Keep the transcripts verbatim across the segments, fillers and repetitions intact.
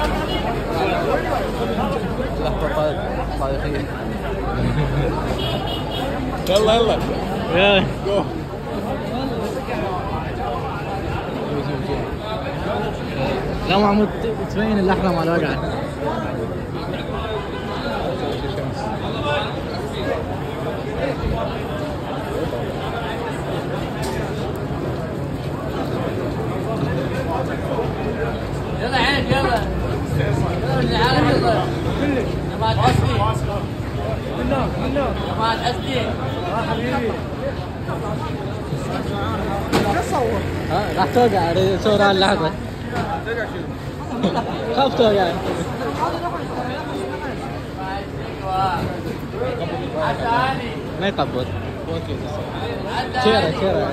لحظة طائفية. يلا يلا يلا لا محمود تبين اللحظة مع الوقعة. يلا عينك يلا يلا عينك يلا ما تحسدي ما تحسدي يا حبيبي ها راح توقع صورة اللحظة. خاف توقع. ما يقبض. شيرة شيرة.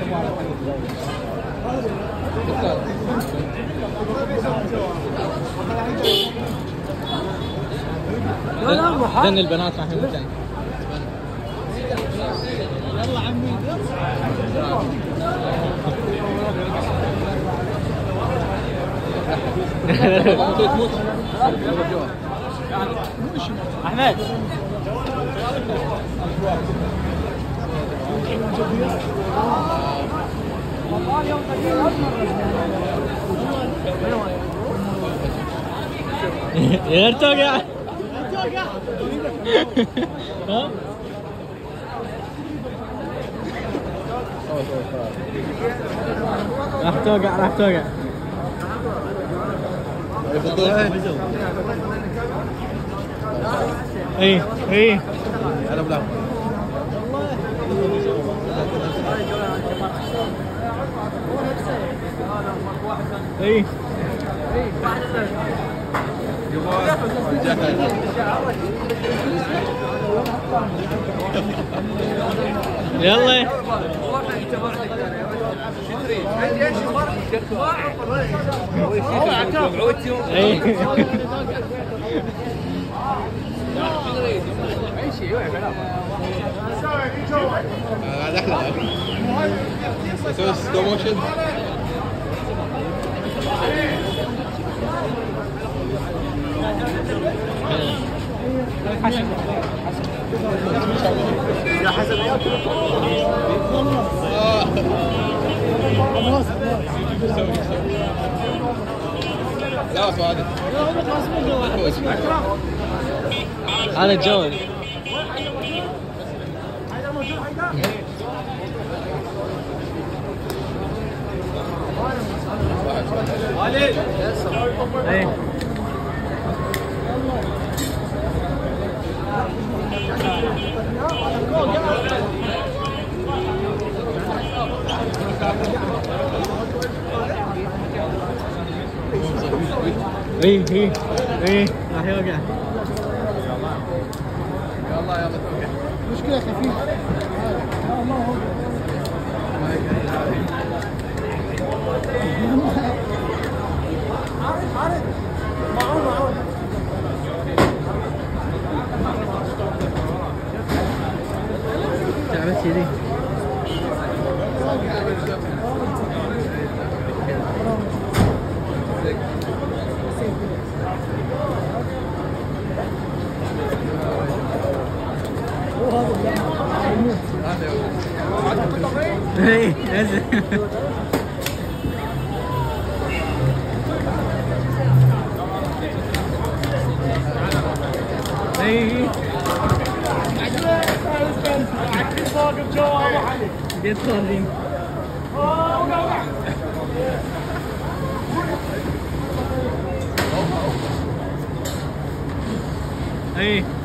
ذن البنات راح يموتن. يلا عمي احمد يا توقع ها راح توقع راح توقع. اي اي انا بلا اي يلا هذا احلى اسوي سلو موشن. يا حسن لا بس هذا هذا الجو. اي اي اي اي راح يوقع. يلا يلا مشكلة خفيفة. تعبت سيدي. اي اي واقف جوا ابو علي يدخل اي